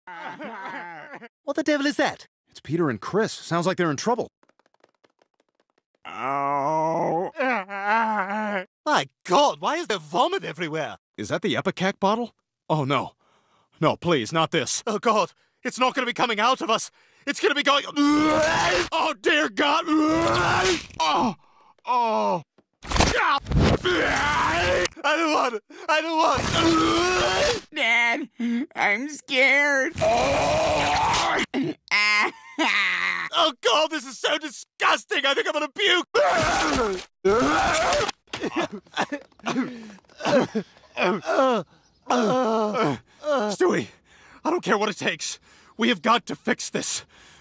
What the devil is that? It's Peter and Chris. Sounds like they're in trouble. Oh. My God, why is there vomit everywhere? Is that the Epicac bottle? Oh, no. No, please, not this. Oh, God, it's not going to be coming out of us. It's going to be going... Oh, dear God! Oh! Oh! I don't want it. I don't want it. Dad, I'm scared. Oh, God, this is so disgusting. I think I'm going to puke. Stewie, I don't care what it takes. We have got to fix this.